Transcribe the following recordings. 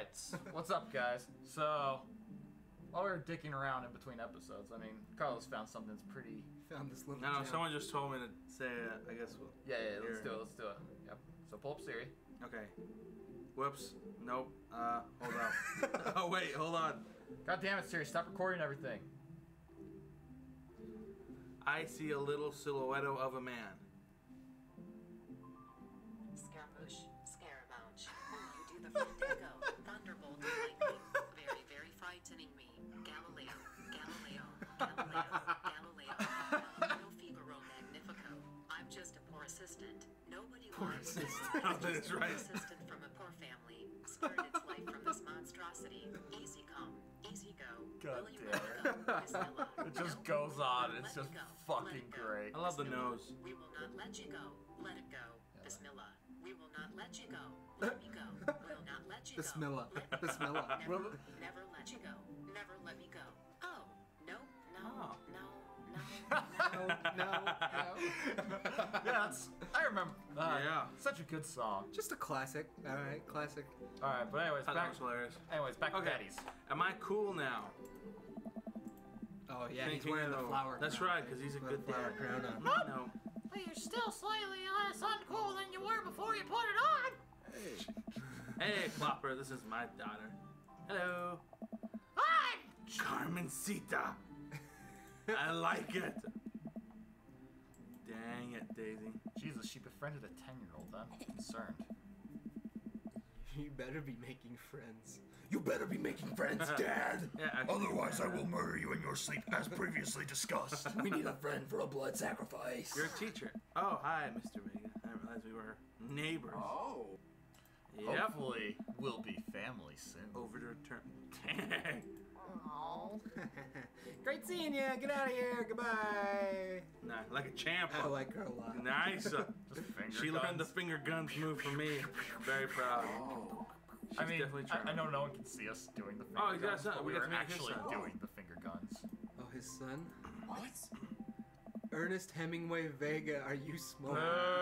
Alright, what's up, guys? So, while we were dicking around in between episodes, I mean, Carlos found something that's pretty... Found this little No, gem. someone just told me to say it. I guess we'll... Yeah, let's do it. Yep. So pull up Siri. Okay. Whoops. Nope. Hold up. Oh, wait, hold on. God damn it, Siri, stop recording everything. I see a little silhouette of a man. Scaramouche, Scaramouche. You do the Fandango, Thunderbolt, lightning. Very, very frightening me. Galileo, Galileo, Galileo, Galileo, Galileo Figaro Magnifico. I'm just a poor assistant. Nobody likes me. That's right. Assistant from a poor family. Spared its life from this monstrosity. Easy come, easy go. God Will you damn let it. it go? Bismillah. It just No, goes will on. not It's let just it go. fucking Let it go. great. I love the Bismillah. nose. We will not let you go. Let it go. Bismillah. We will not let you go. Let me go. We'll not let you go. Bismillah. Let me go. Bismillah. Never, never let you go. Never let me go. Oh, no, no, Oh. no, No. Yeah, that's... I remember. Yeah. Such a good song. Just a classic. All right, classic. Alright, but anyways, That back... was hilarious. Back to Okay. Daddies. Am I cool now? Oh yeah, he's Thinking wearing the of- flower. That's crown. right, 'cause he's a With good the flower dad. crown on. No. But you're still slightly less uncool than you were before you put it on. Hey, Flopper, this is my daughter. Hello. I'm Carmencita. I like it. Dang it, Daisy. Jesus, she befriended a 10-year-old. I'm concerned. You better be making friends. You better be making friends, Dad! Yeah, actually, Otherwise, I will murder you in your sleep, as previously discussed. We need a friend for a blood sacrifice. You're a teacher. Oh, hi, Mr. Vega. I didn't realize we were neighbors. Oh. Yep. Hopefully, we'll be family soon. Over to return. Dang. Oh. Great seeing you. Get out of here. Goodbye. Nah, like a champ. I like her a lot. Nice. Just finger She learned the guns. finger guns move from me. Very proud. She's I mean, definitely trying. I know no one can see us doing the finger Oh, you got guns, son- but we we got are to meet his actually son. doing the finger guns. Oh, his son. What? Ernest Hemingway Vega. Are you smoking?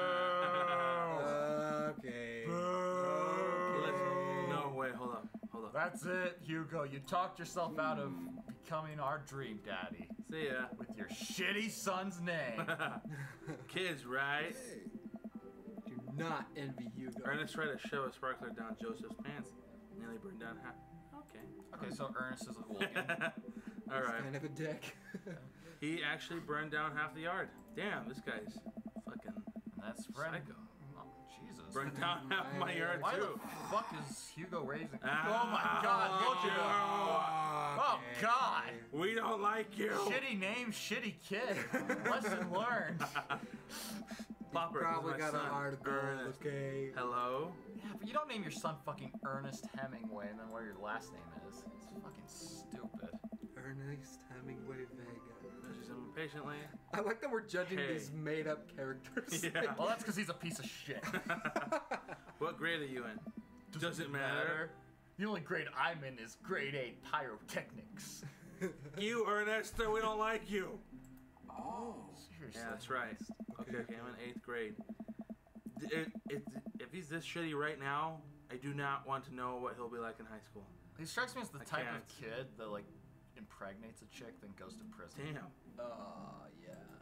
Okay. Let's- No, wait, hold up. Hold up. That's it, Hugo. You talked yourself out of becoming our dream daddy See ya. with your shitty son's name. Kids, right? Do not envy Hugo. Ernest tried to shove a sparkler down Joseph's pants. Nearly burned down half. Okay. Okay, so Ernest is a hooligan. All right. Kind of a dick. He actually burned down half the yard. Damn, this guy's fucking And that's friend. psycho. Oh, Jesus. Burned down half my yard Why too. the fuck is Hugo raising? Ah, Oh my God! Look at him! Oh God! We don't like you. Shitty name, shitty kid. Lesson learned. Popper, Probably this is my got an son, article. Ernest. Okay. Hello. Yeah, but you don't name your son fucking Ernest Hemingway and then what your last name is. It's fucking stupid. Ernest Hemingway Vega. She's impatiently. I like that we're judging Hey. these made-up characters. Yeah. Well, that's because he's a piece of shit. What grade are you in? Doesn't matter. The only grade I'm in is grade 8 pyrotechnics. You, Ernest, we don't like you. Seriously. Yeah, that's right. Okay, I'm in 8th grade. If he's this shitty right now, I do not want to know what he'll be like in high school. He strikes me as the I type can't. of kid that like impregnates a chick, then goes to prison. Damn. Yeah.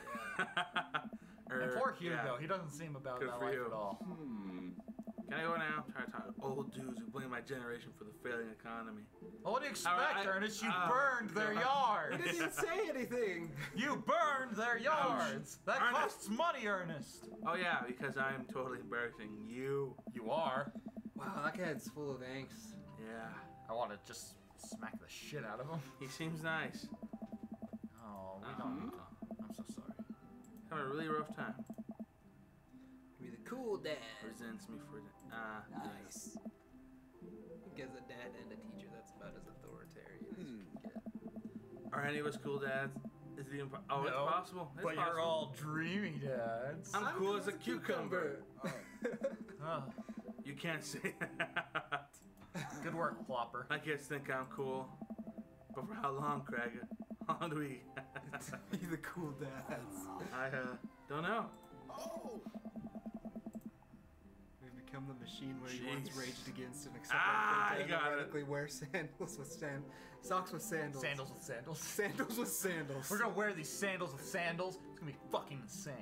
And poor Hugo, Yeah. he doesn't seem about Good that for life you. at all. Can I go now? Try to talk to old dudes who blame my generation for the failing economy. Well, what do you expect, I- Ernest? You oh, burned their I yards. didn't even say anything. You burned their yards. That Ernest. costs money, Ernest. Oh yeah, because I'm totally embarrassing you. You are. Wow, that kid's full of angst. Yeah. I want to just smack the shit out of him. He seems nice. Oh, we don't. I'm so sorry. Having a really rough time. Be the cool dad. Resents me for that. Nice. Because a dad and a teacher, that's about as authoritarian as you can get. Are any of us cool dads? Is it oh, it's No, possible. It's But possible. you're all dreamy dads. I'm cool as a cucumber. Oh, You can't say that. good work, Plopper. I guess think I'm cool. But for how long, Craig? How long do we? Be the cool dads. I don't know. Maybe become the machine where you once Jeez. raged against and accepted I got it. theoretically wear sandals with socks with sandals. Sandals with sandals. Sandals with sandals. We're gonna wear these sandals with sandals. It's gonna be fucking insane.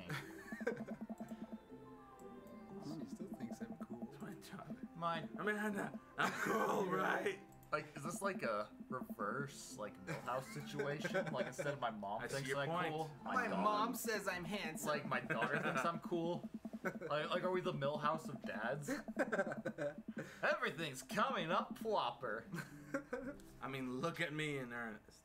She still thinks I'm cool. It's my job. Mine. Amanda, I'm cool, right? Like, is this like a reverse, like, Millhouse situation? Like, instead of my mom I see thinks your I'm point. cool, My daughter- mom says I'm handsome. like, my daughter thinks I'm cool. Like, are we the Millhouse of dads? Everything's coming up plopper. I mean, look at me in earnest.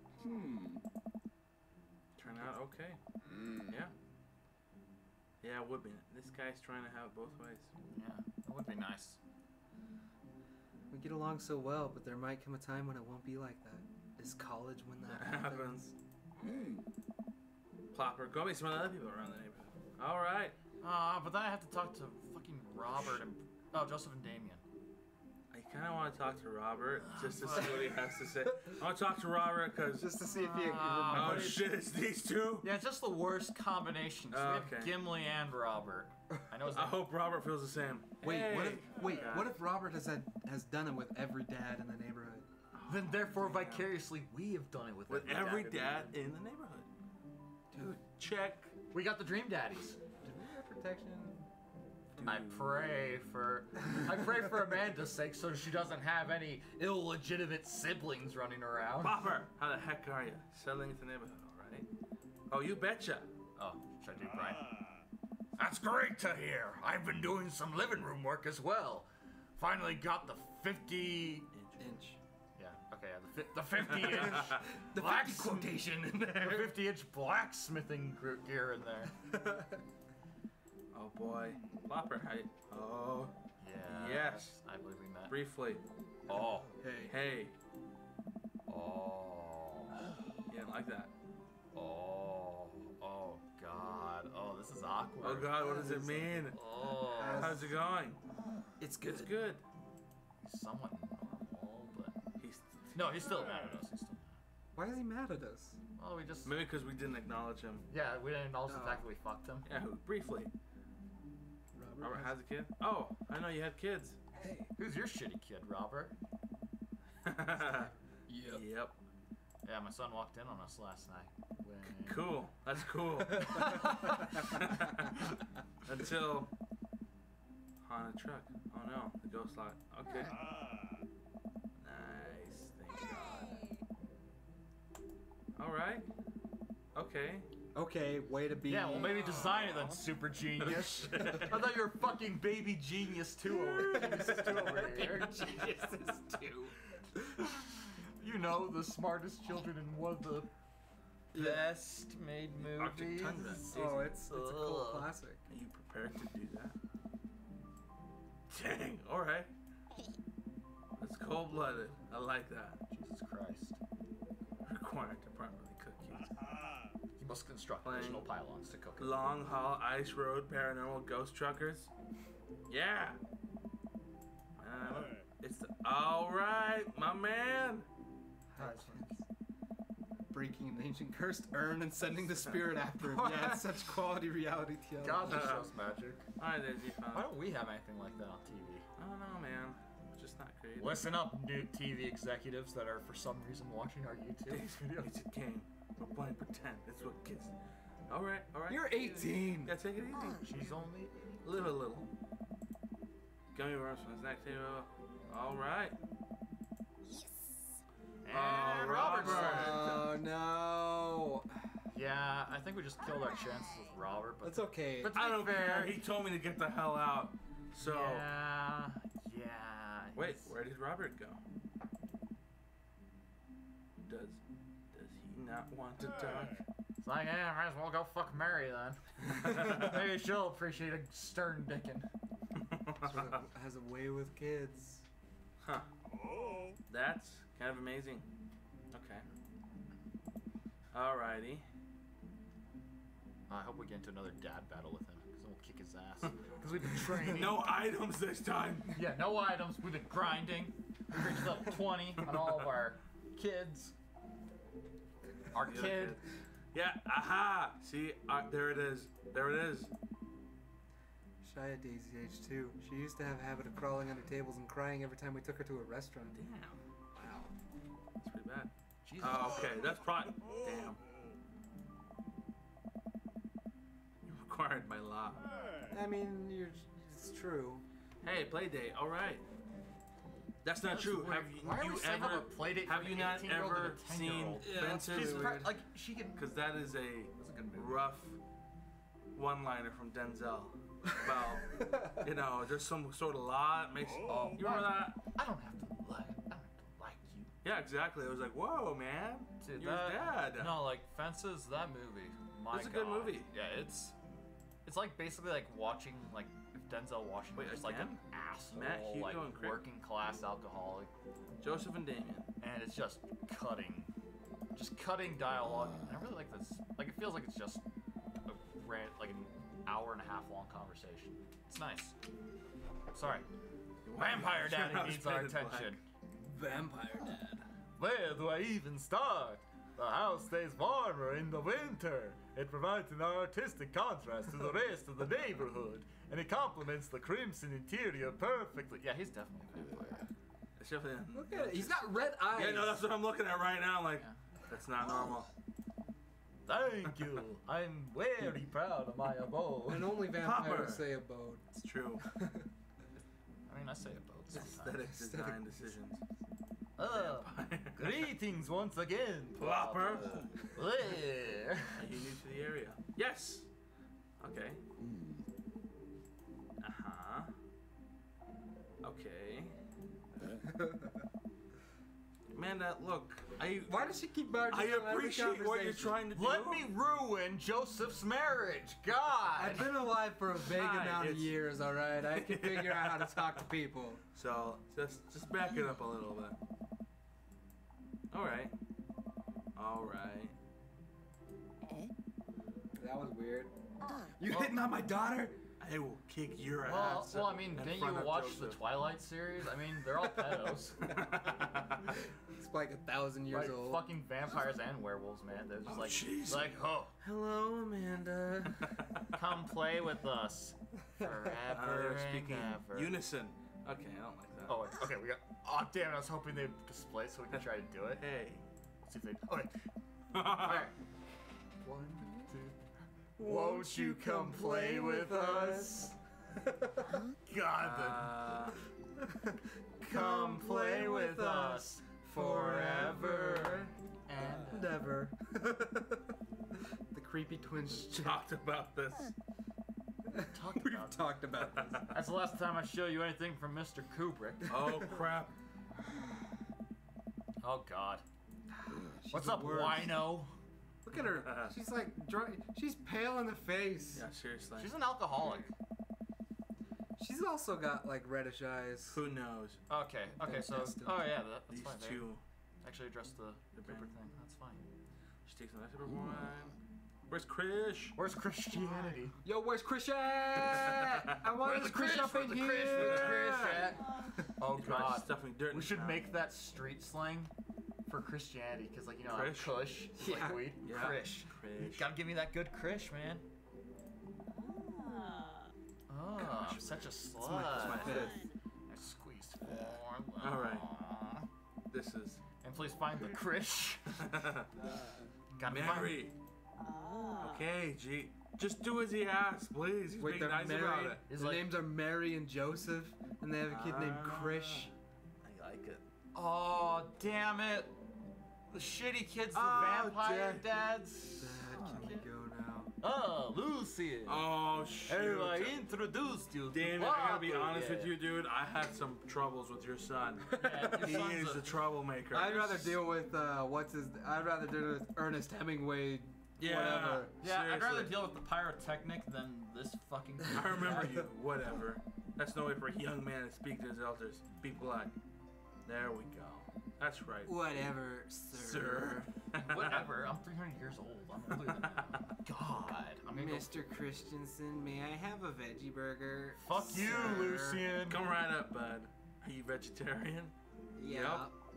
Turn out okay. Yeah. Yeah, it would be. This guy's trying to have it both ways. Yeah, that would be nice. We get along so well, but there might come a time when it won't be like that. Is college when that happens? Plopper, go meet some other people around the neighborhood. All right. But then I have to talk to fucking Robert and Joseph and Damien. I kind of want to talk to Robert just to see what he has to say. I want to talk to Robert because. Just to see if he Oh remembers. shit! It's these two. Yeah, it's just the worst combination. So we have Okay. Gimli and Robert. I know his I name. hope Robert feels the same. Wait, Hey. what if Robert has done it with every dad in the neighborhood? Then therefore vicariously we have done it with every dad in the neighborhood? Dude, check. We got the Dream Daddies. Did we have protection? I pray for Amanda's sake so she doesn't have any illegitimate siblings running around. Popper, how the heck are you? Settling into the neighborhood, all right? Oh, you betcha. Oh, should I do Brian? That's great to hear. I've been doing some living room work as well. Finally got the 50... Inch. Yeah, okay, the 50-inch The 50 quotation in the there. 50-inch blacksmithing gear in there. Oh boy. Plopper, how you? Oh, Yeah. Yes. I believe we met. briefly. Oh. Hey. Hey. Oh. You didn't like that. Oh. Oh, God. Oh, this is awkward. Oh god, what does it mean? Oh. How's it going? It's good. It's good. He's somewhat normal, but... He's No, he's still mad at us. He's still mad. Why is he mad at us? Well, we just... maybe because we didn't acknowledge him. Yeah, we didn't acknowledge the Oh. fact that we fucked him. Yeah, briefly. Robert has a kid? Oh, I know you have kids. Hey. Who's your shitty kid, Robert? Yep. Yeah, my son walked in on us last night. When... Cool. That's cool. Until haunted truck. Oh no, the ghost lot. Okay. Nice. Thank God. All right. Okay. Okay, way to be. Yeah, well, maybe design it then, super genius. I thought you were fucking baby genius too over here. Geniuses too. You know, the smartest children in one of the best made Arctic movies. Tundra. Oh, it's a cool Ugh. classic. Are you prepared to do that? Dang. All right. It's cold-blooded. I like that. Jesus Christ. Required to properly cook kids. You must construct Playing additional pylons to cook it. Long haul ice road paranormal ghost truckers. Yeah. It's the, all right, my man. Breaking an ancient cursed urn and sending the spirit after him. Yeah, it's such quality reality TV. God, this show's magic. All right, Daisy. Why don't we have anything like that on TV? I don't know, man. It's just not creative. Listen up, new TV executives that are for some reason watching our YouTube videos. It's a game. We're playing pretend. That's what kids. All right, all right. You're 18. Yeah, take it easy. She's only... Live a little. Gummy worms from the snack table. All right. And Robert. Oh no. Yeah, I think we just killed our chances with Robert, but... That's okay. But to I be don't fair, care. He told me to get the hell out. So. Yeah. Wait, he's- where did Robert go? Does he not want to talk? It's like, yeah, might as well go fuck Mary then. Maybe she'll appreciate a stern dickin'. Sort of has a way with kids. Huh. That's kind of amazing. Okay. Alrighty. I hope we get into another dad battle with him, because then we'll kick his ass. Because we've been training. No items this time. Yeah, no items. We've been grinding. We've reached level 20 on all of our kids. Our kid. Yeah, aha! See, there it is. There it is. shy at Daisy's age too. She used to have a habit of crawling under tables and crying every time we took her to a restaurant. Damn. Wow. That's pretty bad. Jesus. Oh, okay. That's probably. Damn. You're required by law. I mean, it's true. Hey, play date. All right. That's not That's true. weird. Have Why are you we setting up ever? a play date Have for you an not 18-year-old ever and a seen 10-year-old? Fences? She's weird. like she can. Because that is a That's a good movie. rough one-liner from Denzel about, you know, there's some sort of law that makes. Oh, You remember that? I don't have to like. I don't have to like you. Yeah, exactly. It was like, whoa, man, Dude, you're his dad. No, like Fences, that movie. My It's a good God. movie. Yeah, it's like basically like watching like if Denzel Washington Wait, was like an again? asshole, Matt Hugo like and Craig? working class alcoholic, Joseph and Damien. and it's just cutting dialogue. And I really like this. Like it feels like it's just a like an hour and a half long conversation. It's nice. Sorry, Vampire Daddy I was needs our painted black. attention. Vampire Dad. Where do I even start? The house stays warmer in the winter. It provides an artistic contrast to the rest of the neighborhood, and it complements the crimson interior perfectly. Yeah, he's definitely a vampire. It's definitely. Look at it. He's got red eyes. Yeah, no, that's what I'm looking at right now. Like, that's not normal. Thank you. I'm very proud of my abode. And only Popper. vampires say abode. It's true. I mean, I say abode sometimes. Aesthetic design decisions. Vampire. Greetings once again, Plopper. Where? Are you new to the area? Yes. Okay. Uh huh. Okay. Amanda, look, Why does she keep barging I in on every appreciate what you're conversation? trying to do. Let me ruin Joseph's marriage. God. I've been alive for a vague Hi, amount of it's- years, alright? I can figure out how to talk to people. So just back it up a little bit. All right. All right. That was weird. You hitting on my daughter? I will kick your ass. Well, I mean, in didn't front you of watch the Joseph. Twilight series? I mean, they're all pedos. It's like 1,000 years Like old. fucking vampires and werewolves, man. They're just Oh, like, jeez. like, oh, Hello, Amanda. come play with us forever They're and speaking ever. unison. Okay, I don't like that. Oh, wait, okay, we got. Oh, damn! I was hoping they'd display so we could try to do it. Hey. Let's see if they. Okay. All right. 1, 2. Won't you come play with us? God, come play with us forever and Never. The creepy twins. Talked about this. talked We've about. talked about this. That's the last time I show you anything from Mr. Kubrick. Oh crap. Oh God. She's What's the up, worst. wino? Look at her. She's like dry. She's pale in the face. Yeah, seriously. She's an alcoholic. She's also got like reddish eyes. Who knows? Okay, so. Destined. Oh yeah, that's These fine. They two. actually addressed the They're Cooper banned. thing. That's fine. She takes the nice number one. Where's Krish? Where's Christianity? Yo, where's Christian? I want this Christian up in here. Oh He's probably God. stuffing dirt in We his should mouth. make that street slang for Christianity, because like, you know, Krish? Kush, is Yeah. like weed. Yeah. Krish. Krish. Gotta give me that good Krish, man. Oh, I'm such a slut. That's my fifth. I squeezed 4. All right. Aw. This is And please find the Krish. Gotta find- Mary. Okay, G. Just do as he asks, please. He's Wait, being they're nice about married. it. He's Their like- names are Mary and Joseph, and they have a kid named Krish. I like it. Oh, damn it. The shitty kids, the Oh, vampire Dad. dads. Dad, can we go now? Oh, Lucian. Oh shoot. Hey, I introduced you to Damn it, I gotta be Pablo, honest with yeah. you, dude. I had some troubles with your son. Yeah, your He son's is a- a troublemaker. I'd rather deal with I'd rather deal with Ernest Hemingway. Yeah. Whatever. Yeah, I'd rather seriously. deal with the pyrotechnic than this fucking. I remember you. Whatever. That's no way for a young man to speak to his elders. Be polite. There we go. That's right. Whatever, sir. Sir. Whatever. I'm 300 years old. I'm older than that. God. I'm gonna go. Mr. Christensen, may I have a veggie burger? Fuck you, sir? Lucian. Come right up, bud. Are you vegetarian? Yeah.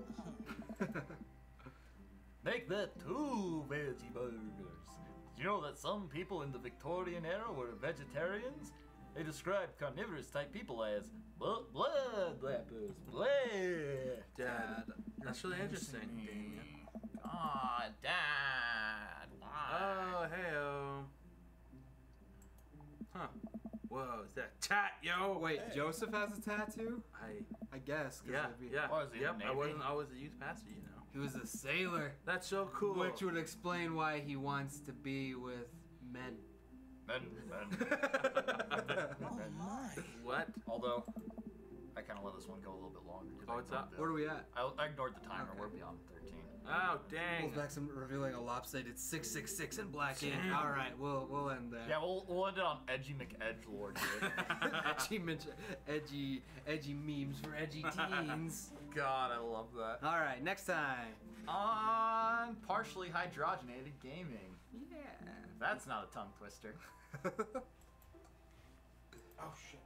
Make that 2 veggie burgers. Did you know that some people in the Victorian era were vegetarians? They describe carnivorous type people as blood lappers. Bleh. Dad. That's really interesting, Damien. Ah, Dad. Why? Oh, hey, Huh. Whoa, is that a tat, yo? Wait, Joseph has a tattoo? I I guess. 'cause yeah, that'd be- yeah. What was he, in the Yep, Navy? I was a youth pastor, you know. He was a sailor. That's so cool. Which would explain why he wants to be with men. Men. Oh my. What? Although, I kind of let this one go a little bit longer. 'cause Oh, I it's ignored up? the- Where are we at? I ignored the timer. Okay. We're beyond 13. Oh, dang. Pulls back some, revealing a lopsided 666 in black ink. Damn. All right, we'll end there. Yeah, we'll end it on Edgy McEdgelord here. edgy memes for edgy teens. God, I love that. All right, next time. On partially hydrogenated gaming. Yeah. That's not a tongue twister. Oh, shit.